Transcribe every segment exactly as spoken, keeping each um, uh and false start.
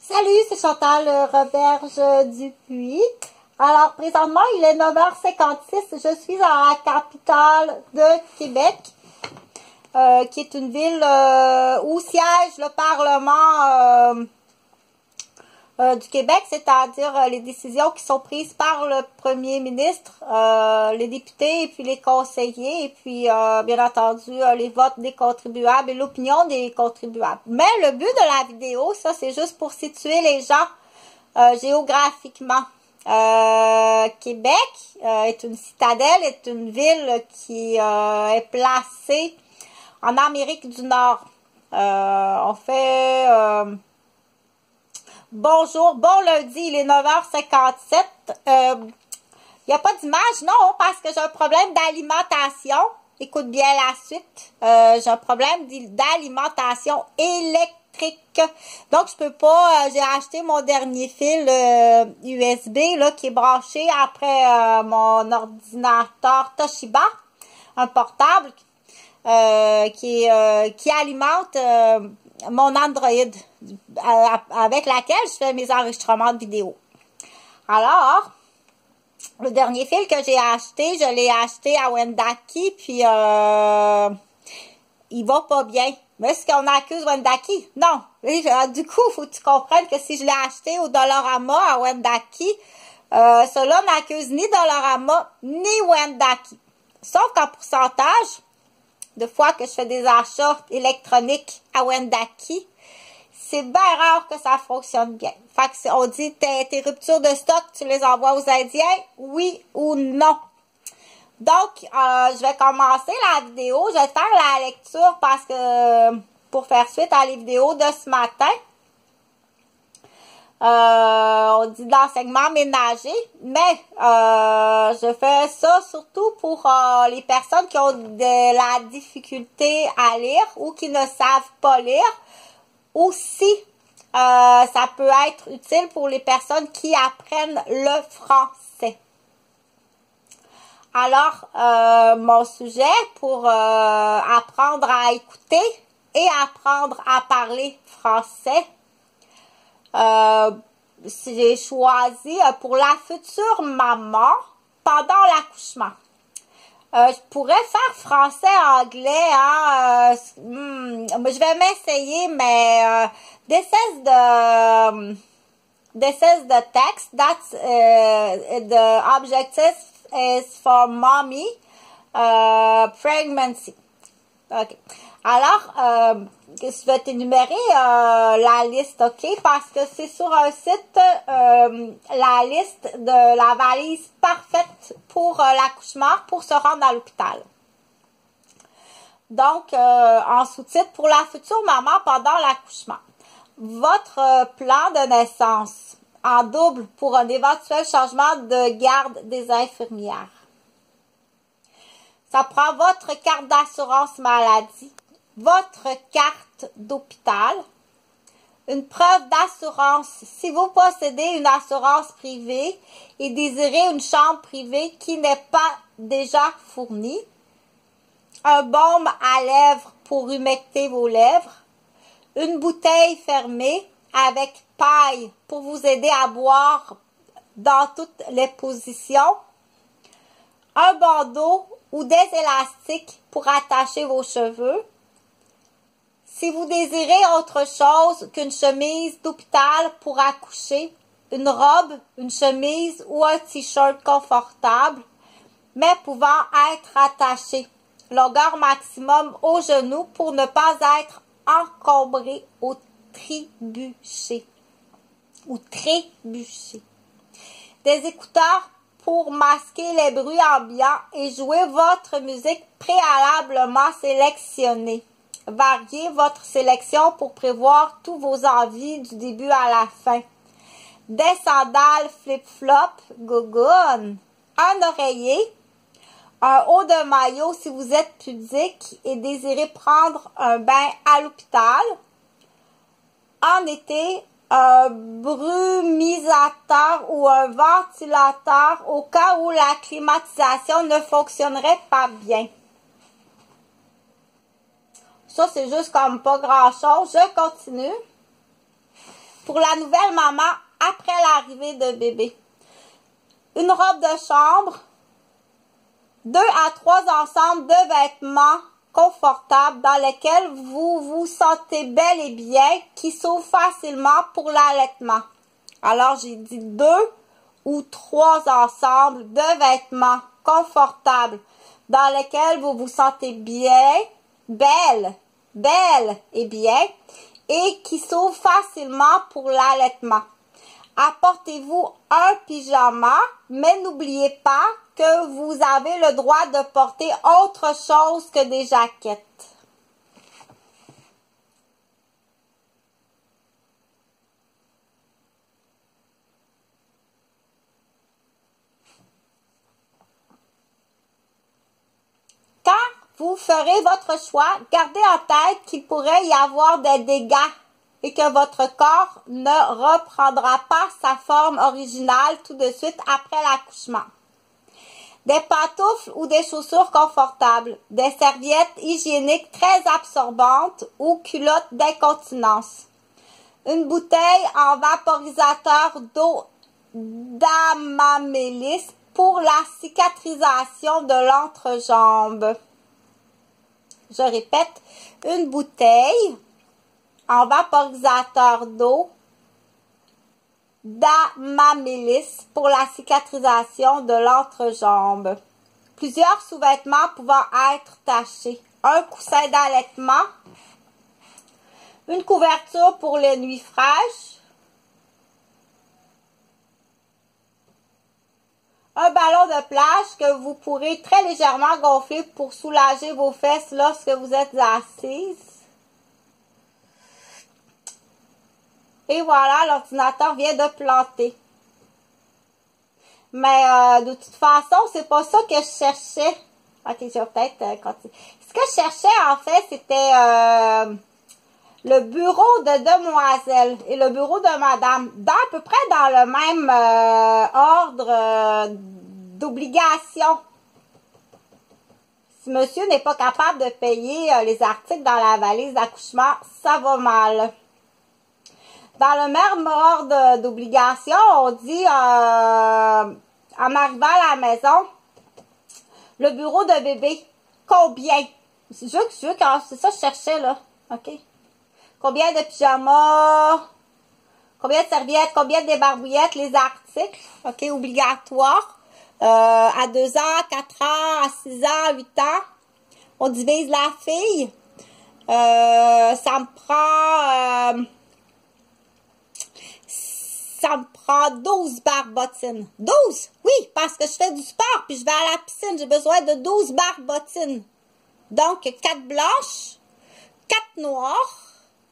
Salut, c'est Chantal Roberge Dupuis. Alors, présentement, il est neuf heures cinquante-six. Je suis à la capitale de Québec, euh, qui est une ville euh, où siège le Parlement euh, euh, du Québec, c'est-à-dire euh, les décisions qui sont prises par le premier ministre, euh, les députés et puis les conseillers, et puis, euh, bien entendu, euh, les votes des contribuables et l'opinion des contribuables. Mais le but de la vidéo, ça, c'est juste pour situer les gens euh, géographiquement. Euh, Québec euh, est une citadelle, est une ville qui euh, est placée en Amérique du Nord. Euh, on fait euh, bonjour, bon lundi, il est neuf heures cinquante-sept. Euh, il n'y a pas d'image, non, parce que j'ai un problème d'alimentation. Écoute bien la suite. Euh, j'ai un problème d'alimentation électrique. Donc, je peux pas, euh, j'ai acheté mon dernier fil euh, U S B là, qui est branché après euh, mon ordinateur Toshiba, un portable euh, qui, est, euh, qui alimente euh, mon Android euh, avec laquelle je fais mes enregistrements de vidéo. Alors, le dernier fil que j'ai acheté, je l'ai acheté à Wendake, puis euh, il va pas bien. Mais est-ce qu'on accuse Wendake? Non. Du coup, il faut que tu comprennes que si je l'ai acheté au Dollarama à Wendake, euh, cela n'accuse ni Dollarama ni Wendake. Sauf qu'en pourcentage, de fois que je fais des achats électroniques à Wendake, c'est bien rare que ça fonctionne bien. Fait que on dit tes, tes ruptures de stock, tu les envoies aux Indiens, oui ou non. Donc, euh, je vais commencer la vidéo. Je vais faire la lecture parce que, pour faire suite à les vidéos de ce matin, euh, on dit d'enseignement ménager, mais euh, je fais ça surtout pour euh, les personnes qui ont de la difficulté à lire ou qui ne savent pas lire. Aussi, euh, ça peut être utile pour les personnes qui apprennent le français. Alors, euh, mon sujet pour euh, apprendre à écouter et apprendre à parler français, euh, j'ai choisi euh, pour la future maman pendant l'accouchement. Euh, je pourrais faire français-anglais, hein, euh, hmm, je vais m'essayer, mais euh, this is the, this is the text, that's uh, the objective is for mommy, uh, pregnancy. OK. Alors, euh, je vais t'énumérer euh, la liste, OK? Parce que c'est sur un site, euh, la liste de la valise parfaite pour euh, l'accouchement, pour se rendre à l'hôpital. Donc, euh, en sous-titre, pour la future maman pendant l'accouchement. Votre euh, plan de naissance en double pour un éventuel changement de garde des infirmières. Ça prend votre carte d'assurance maladie, votre carte d'hôpital, une preuve d'assurance si vous possédez une assurance privée et désirez une chambre privée qui n'est pas déjà fournie, un baume à lèvres pour humecter vos lèvres, une bouteille fermée avec paille pour vous aider à boire dans toutes les positions, un bandeau ou des élastiques pour attacher vos cheveux. Si vous désirez autre chose qu'une chemise d'hôpital pour accoucher, une robe, une chemise ou un t-shirt confortable, mais pouvant être attaché, longueur maximum au genou pour ne pas être encombré au trébuchet. Ou trébuchet. Des écouteurs pour masquer les bruits ambiants et jouer votre musique préalablement sélectionnée. Variez votre sélection pour prévoir tous vos envies du début à la fin. Des sandales flip-flop, gogoon, un oreiller, un haut de maillot si vous êtes pudique et désirez prendre un bain à l'hôpital. En été, un brumisateur ou un ventilateur au cas où la climatisation ne fonctionnerait pas bien. Ça, c'est juste comme pas grand-chose. Je continue. pour la nouvelle maman après l'arrivée de bébé. Une robe de chambre, deux à trois ensembles de vêtements confortables dans lesquels vous vous sentez bel et bien, qui s'ouvrent facilement pour l'allaitement. Alors, j'ai dit deux ou trois ensembles de vêtements confortables dans lesquels vous vous sentez bien, belle, belle et bien, et qui s'ouvrent facilement pour l'allaitement. Apportez-vous un pyjama, mais n'oubliez pas que vous avez le droit de porter autre chose que des jaquettes. Quand vous ferez votre choix, gardez en tête qu'il pourrait y avoir des dégâts et que votre corps ne reprendra pas sa forme originale tout de suite après l'accouchement. Des pantoufles ou des chaussures confortables, des serviettes hygiéniques très absorbantes ou culottes d'incontinence. Une bouteille en vaporisateur d'eau d'amamélis pour la cicatrisation de l'entrejambe. Je répète, une bouteille en vaporisateur d'eau d'amamélis pour la cicatrisation de l'entrejambe. Plusieurs sous-vêtements pouvant être tachés. Un coussin d'allaitement. Une couverture pour les nuits fraîches. Un ballon de plage que vous pourrez très légèrement gonfler pour soulager vos fesses lorsque vous êtes assise. Et voilà, l'ordinateur vient de planter. Mais euh, de toute façon, c'est pas ça que je cherchais. Ok, je vais peut-être euh, continuer. Ce que je cherchais, en fait, c'était euh, le bureau de demoiselle et le bureau de madame. Dans, à peu près dans le même euh, ordre euh, d'obligation. Si monsieur n'est pas capable de payer euh, les articles dans la valise d'accouchement, ça va mal. Dans le même ordre d'obligation, on dit, euh, en arrivant à la maison, le bureau de bébé, combien? Je veux que je veux que c'est ça que je cherchais, là. OK? Combien de pyjamas? Combien de serviettes? Combien de débarbouillettes? Les articles, OK, obligatoires. Euh, à deux ans, quatre ans, à six ans, huit ans. On divise la fille. Euh, ça me prend... Euh, Ça me prend douze barbottines. douze? Oui, parce que je fais du sport puis je vais à la piscine. J'ai besoin de douze barbottines. Donc, quatre blanches, quatre noires,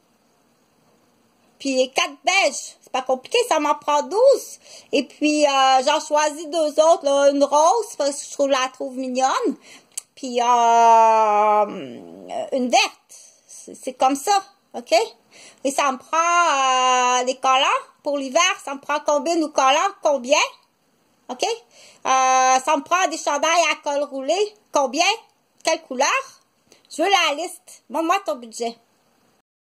puis quatre beiges. C'est pas compliqué, ça m'en prend douze. Et puis, euh, j'en choisis deux autres. Là, une rose, parce que je trouve, la trouve mignonne. Puis, euh, une verte. C'est comme ça, OK? Et ça me prend euh, des collants. Pour l'hiver, ça me prend combien ou collants? Combien? OK? Euh, ça me prend des chandails à col roulé. Combien? Quelle couleur? Je veux la liste. Montre-moi ton budget.